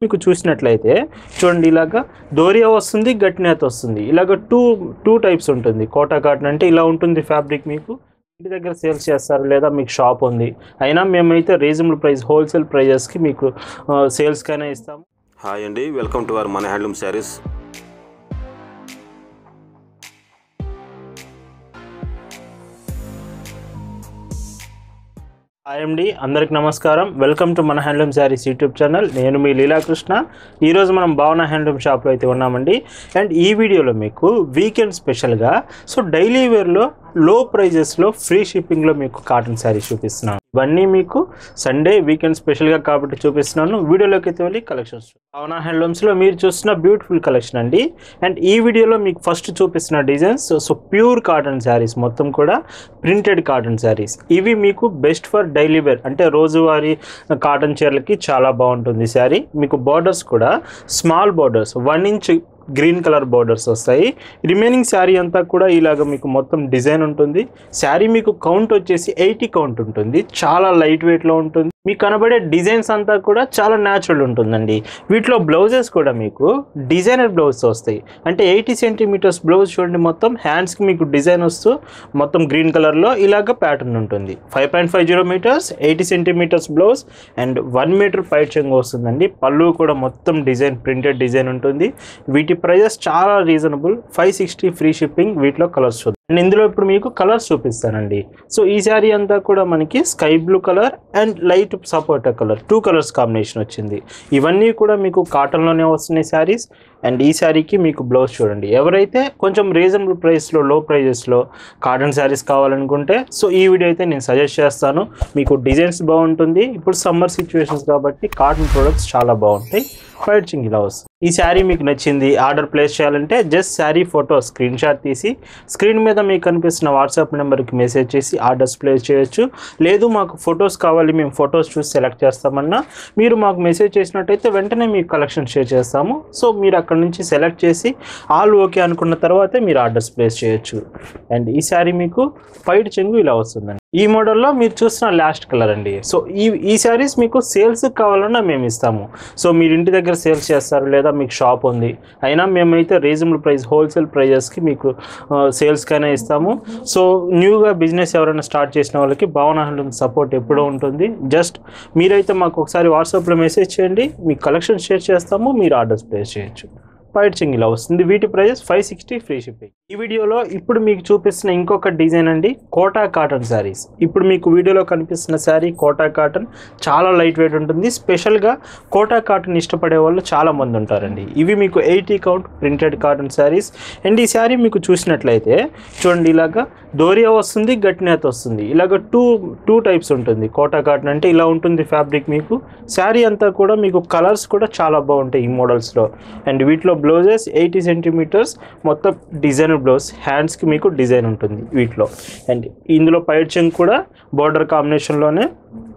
మీకు చూసినట్లయితే చూడండి, ఇలాగా దోరియా వస్తుంది, గట్నేత వస్తుంది. ఇలాగ టూ టైప్స్ ఉంటుంది. కోటా కాటన్ అంటే ఇలా ఉంటుంది ఫ్యాబ్రిక్. మీకు ఇంటి దగ్గర సేల్స్ చేస్తారు లేదా మీకు షాప్ ఉంది, అయినా మేమైతే రీజనబుల్ ప్రైస్ హోల్సేల్ ప్రైజెస్కి మీకు సేల్స్కైనా ఇస్తాము. హాయ్ అండి, వెల్కమ్ టు అవర్ మన హ్యాండ్లూమ్ శారీస్. హాయ్ అండి, అందరికి నమస్కారం. వెల్కమ్ టు మన హ్యాండ్లూమ్ శారీస్ యూట్యూబ్ ఛానల్. నేను మీ లీలాకృష్ణ. ఈరోజు మనం భావన హ్యాండ్లూమ్ షాప్లో అయితే ఉన్నామండి. అండ్ ఈ వీడియోలో మీకు వీకెండ్ స్పెషల్గా డైలీ వేర్లో లో ప్రైజెస్లో ఫ్రీ షిప్పింగ్లో మీకు కాటన్ శారీస్ చూపిస్తున్నాను. ఇవన్నీ మీకు సండే వీకెండ్ స్పెషల్గా కాబట్టి చూపిస్తున్నాను. వీడియోలోకి అయితే వెళ్ళి కలెక్షన్స్ భావన హ్యాండ్లూమ్స్లో మీరు చూస్తున్న బ్యూటిఫుల్ కలెక్షన్ అండి. అండ్ ఈ వీడియోలో మీకు ఫస్ట్ చూపిస్తున్న డిజైన్స్ ప్యూర్ కాటన్ శారీస్, మొత్తం కూడా ప్రింటెడ్ కాటన్ శారీస్. ఇవి మీకు బెస్ట్ ఫర్ డైలీ వేర్, అంటే రోజువారీ కాటన్ చీరలకి చాలా బాగుంటుంది శారీ. మీకు బార్డర్స్ కూడా small borders 1 inch green colour borders వస్తాయి. రిమైనింగ్ శారీ అంతా కూడా ఇలాగ మీకు మొత్తం డిజైన్ ఉంటుంది. శారీ మీకు కౌంట్ వచ్చేసి 80 కౌంట్ ఉంటుంది. చాలా లైట్ వెయిట్లో ఉంటుంది. మీకు కనబడే డిజైన్స్ అంతా కూడా చాలా న్యాచురల్ ఉంటుందండి. వీటిలో బ్లౌజెస్ కూడా మీకు డిజైనర్ బ్లౌజ్ వస్తాయి. అంటే 80 సెంటీమీటర్స్ బ్లౌజ్ చూడండి, మొత్తం హ్యాండ్స్కి మీకు డిజైన్ వస్తూ మొత్తం గ్రీన్ కలర్లో ఇలాగ ప్యాటర్న్ ఉంటుంది. 5.50 metres 80 centimetres blouse and 1 metre పైట్ చెంగు వస్తుందండి. పళ్ళు కూడా మొత్తం డిజైన్ ప్రింటెడ్ డిజైన్ ఉంటుంది. వీటి ప్రైజెస్ చాలా రీజనబుల్, 560 ఫ్రీ షిప్పింగ్. వీటిలో కలర్స్ చూద్దాం. అండ్ ఇందులో ఇప్పుడు మీకు కలర్స్ చూపిస్తానండి. ఈ శారీ అంతా కూడా మనకి sky blue colour and light సపోటా కలర్ 2 కలర్స్ కాంబినేషన్ వచ్చింది. ఇవన్నీ కూడా మీకు కాటన్లోనే వస్తున్నాయి శారీస్. అండ్ ఈ శారీకి మీకు బ్లౌజ్ చూడండి. ఎవరైతే కొంచెం రీజనబుల్ ప్రైస్లో లో ప్రైజెస్లో కాటన్ శారీస్ కావాలనుకుంటే ఈ వీడియో అయితే నేను సజెస్ట్ చేస్తాను. మీకు డిజైన్స్ బాగుంటుంది. ఇప్పుడు సమ్మర్ సిచ్యువేషన్స్ కాబట్టి కాటన్ ప్రొడక్ట్స్ చాలా బాగుంటాయి. ఫైటింగ్ ఇలా వస్తుంది. ఈ శారీ మీకు నచ్చింది, ఆర్డర్ ప్లేస్ చేయాలంటే just sari photo screenshot తీసి స్క్రీన్ మీద మీకు కనిపిస్తున్న వాట్సాప్ నెంబర్కి మెసేజ్ చేసి ఆర్డర్స్ ప్లేస్ చేయొచ్చు. లేదు మాకు ఫొటోస్ కావాలి, మేము ఫొటోస్ చూసి సెలెక్ట్ చేస్తామన్నా మీరు మాకు మెసేజ్ చేసినట్టయితే వెంటనే మీకు కలెక్షన్ షేర్ చేస్తాము. మీరు అక్కడ నుంచి సెలెక్ట్ చేసి ఆల్ ఓకే అనుకున్న తర్వాతే మీరు ఆర్డర్స్ ప్లేస్ చేయొచ్చు. అండ్ ఈ శారీ మీకు పైట్ చెంగు ఇలా వస్తుందండి. ఈ మోడల్లో మీరు చూస్తున్న లాస్ట్ కలర్ అండి. ఈ శారీస్ మీకు సేల్స్ కావాలన్నా మేము ఇస్తాము. మీరు ఇంటి దగ్గర సేల్స్ చేస్తారు లేదా మీకు షాప్ ఉంది, అయినా మేమైతే రీజనబుల్ ప్రైస్ హోల్సేల్ ప్రైజెస్కి మీకు సేల్స్కైనా ఇస్తాము. న్యూగా బిజినెస్ ఎవరైనా స్టార్ట్ చేసిన వాళ్ళకి భావన హ్యాండ్లూమ్ సపోర్ట్ ఎప్పుడూ ఉంటుంది. జస్ట్ మీరైతే మాకు ఒకసారి వాట్సాప్లో మెసేజ్ చేయండి, మీకు కలెక్షన్ షేర్ చేస్తాము, మీరు ఆర్డర్స్ ప్లేస్ చేయొచ్చు. పైట్ చెంగు ఇలా వస్తుంది. వీటి ప్రైజెస్ 560 ఫ్రీ షిప్పింగ్. ఈ వీడియోలో ఇప్పుడు మీకు చూపిస్తున్న ఇంకొక డిజైన్ అండి, కోటా కాటన్ శారీస్. ఇప్పుడు మీకు వీడియోలో కనిపిస్తున్న శారీ కోటా కాటన్, చాలా లైట్ వెయిట్ ఉంటుంది. స్పెషల్గా కోటా కాటన్ ఇష్టపడే వాళ్ళు చాలా మంది ఉంటారండి. ఇవి మీకు 80 count printed cotton sarees. And ఈ శారీ మీకు చూసినట్లయితే చూడండి, ఇలాగా దోరియా వస్తుంది, గట్నేత వస్తుంది. ఇలాగ టూ టైప్స్ ఉంటుంది. కోటా కాటన్ అంటే ఇలా ఉంటుంది ఫ్యాబ్రిక్. మీకు శారీ అంతా కూడా మీకు కలర్స్ కూడా చాలా బాగుంటాయి ఈ మోడల్స్లో. అండ్ వీటిలో బ్లౌజెస్ 80 సెంటీమీటర్స్ మొత్తం డిజైనర్ బ్లౌజ్, హ్యాండ్స్కి మీకు డిజైన్ ఉంటుంది వీటిలో. అండ్ ఇందులో పైట్ చెంగు కూడా బార్డర్ కాంబినేషన్లోనే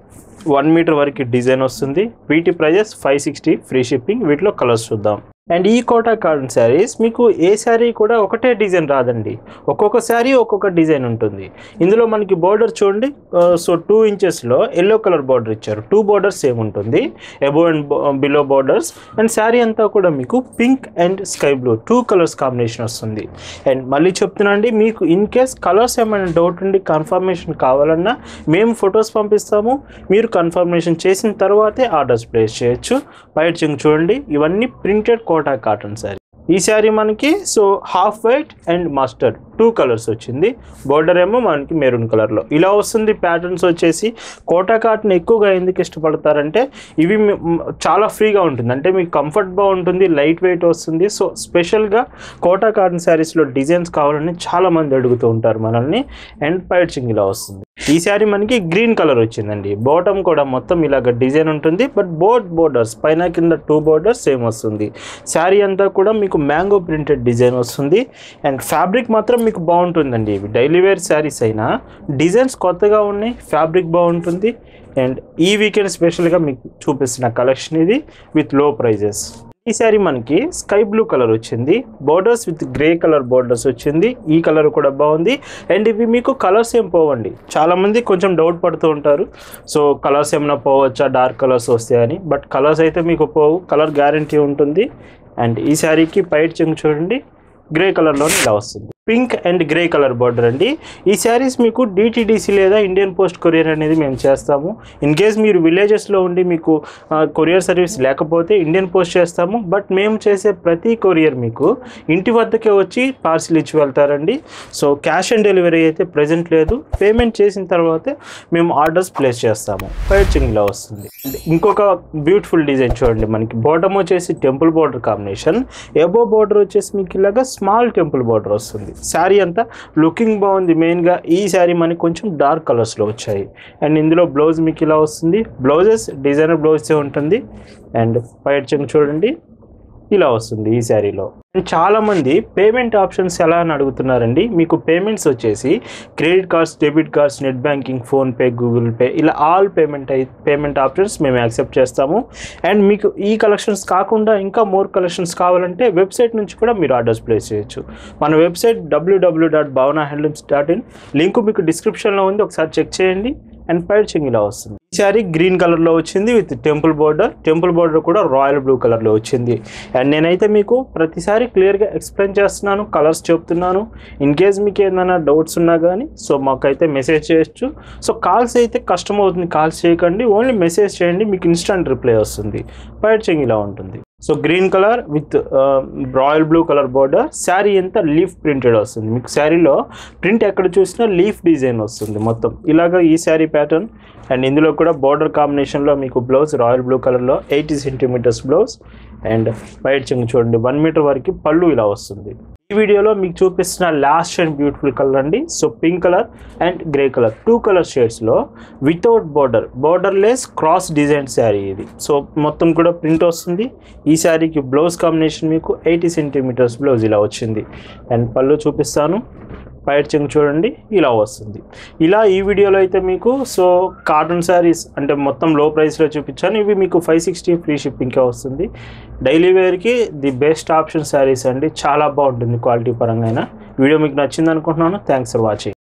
1 మీటర్ వరకు డిజైన్ వస్తుంది. వీటి ప్రైజెస్ 560 ఫ్రీ షిప్పింగ్. వీటిలో కలర్స్ చూద్దాం. అండ్ ఈ కోటా కాటన్ శారీస్ మీకు ఏ శారీ కూడా ఒకటే డిజైన్ రాదండి. ఒక్కొక్క శారీ ఒక్కొక్క డిజైన్ ఉంటుంది. ఇందులో మనకి బార్డర్ చూడండి, 2 ఇంచెస్లో ఎల్లో కలర్ బార్డర్ ఇచ్చారు. 2 బార్డర్స్ సేమ్ ఉంటుంది, above and below borders. And sari అంతా కూడా మీకు pink and sky blue 2 colours combination వస్తుంది. అండ్ మళ్ళీ చెప్తున్నాండి, మీకు ఇన్ కేస్ కలర్స్ ఏమైనా డౌట్ ఉండి కన్ఫర్మేషన్ కావాలన్నా మేము ఫొటోస్ పంపిస్తాము. మీరు కన్ఫర్మేషన్ చేసిన తర్వాతే ఆర్డర్స్ ప్లేస్ చేయొచ్చు. పైట్ చెంగు చూడండి, ఇవన్నీ ప్రింటెడ్ కోటా కాటన్ శారీ. ఈ శారీ మనకి half white and mustard 2 colours వచ్చింది. బార్డర్ ఏమో మనకి మెరూన్ కలర్లో ఇలా వస్తుంది. ప్యాటర్న్స్ వచ్చేసి కోటా కాటన్ ఎక్కువగా ఎందుకు ఇష్టపడతారంటే ఇవి చాలా ఫ్రీగా ఉంటుంది, అంటే మీకు కంఫర్ట్ బాగుంటుంది, లైట్ వెయిట్ వస్తుంది. స్పెషల్గా కోటా కాటన్ శారీస్లో డిజైన్స్ కావాలని చాలామంది అడుగుతూ ఉంటారు మనల్ని. అండ్ పైట్ చెంగు ఇలా వస్తుంది. ఈ శారీ మనకి గ్రీన్ కలర్ వచ్చిందండి. బాటమ్ కూడా మొత్తం ఇలాగ డిజైన్ ఉంటుంది, బట్ బోత్ బోర్డర్స్ పైన కింద 2 బోర్డర్స్ సేమ్ వస్తుంది. శారీ అంతా కూడా మీకు మ్యాంగో ప్రింటెడ్ డిజైన్ వస్తుంది. అండ్ ఫ్యాబ్రిక్ మాత్రం మీకు బాగుంటుందండి. ఇవి డైలీ వేర్ శారీస్ అయినా డిజైన్స్ కొత్తగా ఉన్నాయి, ఫ్యాబ్రిక్ బాగుంటుంది. అండ్ ఈ వీకెండ్ స్పెషల్గా మీకు చూపిస్తున్న కలెక్షన్ ఇది విత్ లో ప్రైజెస్. ఈ శారీ మనకి స్కై బ్లూ కలర్ వచ్చింది, borders with grey colour borders వచ్చింది. ఈ కలర్ కూడా బాగుంది. అండ్ ఇవి మీకు కలర్స్ ఏం పోవండి. చాలామంది కొంచెం డౌట్ పడుతూ ఉంటారు, సో కలర్స్ ఏమైనా పోవచ్చా, డార్క్ కలర్స్ వస్తాయని. బట్ కలర్స్ అయితే మీకు పోవు, కలర్ గ్యారంటీ ఉంటుంది. అండ్ ఈ శారీకి పైట్ చెంగు చూడండి, గ్రే కలర్లోనే ఇలా వస్తుంది. Pink and grey colour border అండి. ఈ శారీస్ మీకు డిటీడీసీ లేదా ఇండియన్ పోస్ట్ కొరియర్ అనేది మేము చేస్తాము. ఇన్ కేస్ మీరు విలేజెస్లో ఉండి మీకు కొరియర్ సర్వీస్ లేకపోతే ఇండియన్ పోస్ట్ చేస్తాము. బట్ మేము చేసే ప్రతి కొరియర్ మీకు ఇంటి వద్దకే వచ్చి పార్సిల్ ఇచ్చి వెళ్తారండి. సో క్యాష్ ఆన్ డెలివరీ అయితే ప్రజెంట్ లేదు. పేమెంట్ చేసిన తర్వాతే మేము ఆర్డర్స్ ప్లేస్ చేస్తాము. పైచింగ్ ఇలా వస్తుంది. ఇంకొక బ్యూటిఫుల్ డిజైన్ చూడండి, మనకి బాటమ్ వచ్చేసి temple border combination, above border వచ్చేసి మీకు ఇలాగా స్మాల్ టెంపుల్ బార్డర్ వస్తుంది. శారీ అంతా లుకింగ్ బాగుంది. మెయిన్గా ఈ శారీ మనకి కొంచెం డార్క్ కలర్స్లో వచ్చాయి. అండ్ ఇందులో బ్లౌజ్ మీకు ఇలా వస్తుంది. బ్లౌజెస్ డిజైనర్ బ్లౌజే ఉంటుంది. అండ్ పైట్ చెంగు చూడండి ఇలా వస్తుంది ఈ శారీలో. చాలామంది పేమెంట్ ఆప్షన్స్ ఎలా అని అడుగుతున్నారండి. మీకు పేమెంట్స్ వచ్చేసి credit cards, debit cards, net banking, PhonePe, Google Pay ఇలా ఆల్ పేమెంట్ ఆప్షన్స్ మేము యాక్సెప్ట్ చేస్తాము. అండ్ మీకు ఈ కలెక్షన్స్ కాకుండా ఇంకా మోర్ కలెక్షన్స్ కావాలంటే వెబ్సైట్ నుంచి కూడా మీరు ఆర్డర్స్ ప్లేస్ చేయొచ్చు. మన వెబ్సైట్ www.bhavanahandlooms.in లింక్ మీకు డిస్క్రిప్షన్లో ఉంది, ఒకసారి చెక్ చేయండి. అండ్ పైట్ చెంగు ఇలా వస్తుంది. ఈ శారీ గ్రీన్ కలర్లో వచ్చింది విత్ టెంపుల్ బార్డర్ కూడా రాయల్ బ్లూ కలర్లో వచ్చింది. అండ్ నేనైతే మీకు ప్రతిసారి క్లియర్గా ఎక్స్ప్లెయిన్ చేస్తున్నాను, కలర్స్ చెప్తున్నాను. ఇన్ కేస్ మీకు ఏమైనా డౌట్స్ ఉన్నా కానీ సో మాకైతే మెసేజ్ చేయొచ్చు. సో కాల్స్ అయితే కష్టం అవుతుంది, కాల్స్ చేయకండి, ఓన్లీ మెసేజ్ చేయండి, మీకు ఇన్స్టంట్ రిప్లై వస్తుంది. పైట్ చెంగు ఇలా ఉంటుంది. So green colour with royal blue colour border. Sari అంతా లీఫ్ ప్రింటెడ్ వస్తుంది. మీకు శారీలో ప్రింట్ ఎక్కడ చూసినా లీఫ్ డిజైన్ వస్తుంది మొత్తం ఇలాగ ఈ శారీ ప్యాటర్న్. అండ్ ఇందులో కూడా బార్డర్ కాంబినేషన్లో మీకు బ్లౌజ్ రాయల్ బ్లూ కలర్లో 80 సెంటీమీటర్స్ బ్లౌజ్. అండ్ పైట్ చెంగు చూడండి 1 మీటర్ వరకు పళ్ళు ఇలా వస్తుంది. ఈ వీడియోలో మీకు చూపిస్తున్న లాస్ట్ అండ్ బ్యూటిఫుల్ కలర్ అండి. So pink colour and grey colour 2 colour షేడ్స్లో without borderless cross design sari ఇది. సో మొత్తం కూడా ప్రింట్ వస్తుంది. ఈ శారీకి బ్లౌజ్ కాంబినేషన్ మీకు 80 సెంటీమీటర్స్ బ్లౌజ్ ఇలా వచ్చింది. అండ్ పళ్ళు చూపిస్తాను. పైట్ చెంగు చూడండి ఇలా వస్తుంది. ఇలా ఈ వీడియోలో అయితే మీకు సో కాటన్ శారీస్ అంటే మొత్తం లో ప్రైస్లో చూపించాను. ఇవి మీకు 560 ఫ్రీ షిప్పింగ్కే వస్తుంది. డైలీ వేర్కి ది బెస్ట్ ఆప్షన్ శారీస్ అండి. చాలా బాగుంటుంది క్వాలిటీ పరంగా. వీడియో మీకు నచ్చింది అనుకుంటున్నాను. Thanks for watching.